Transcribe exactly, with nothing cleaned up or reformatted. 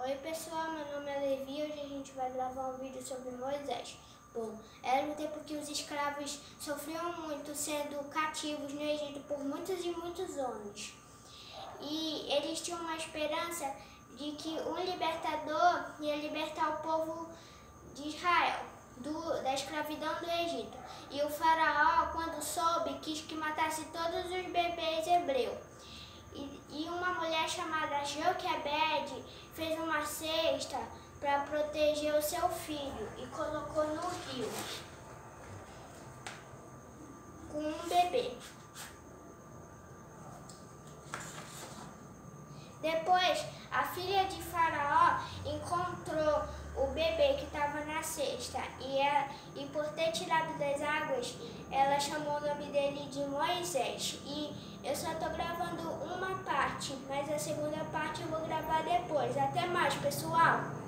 Oi pessoal, meu nome é Levi e hoje a gente vai gravar um vídeo sobre Moisés. Bom, era um tempo que os escravos sofriam muito sendo cativos no Egito por muitos e muitos anos. E eles tinham uma esperança de que um libertador ia libertar o povo de Israel do, da escravidão do Egito. E o faraó, quando soube, quis que matasse todos os bebês hebreus. E, e uma mulher chamada Joquebede fez uma cesta para proteger o seu filho e colocou no rio com um bebê. Depois, a filha de Faraó encontrou o bebê que estava na cesta e, ela, e por ter tirado das águas, ela chamou o nome dele de Moisés. E eu só estou gravando uma parte, mas a segunda parte eu vou gravar depois. Até mais, pessoal!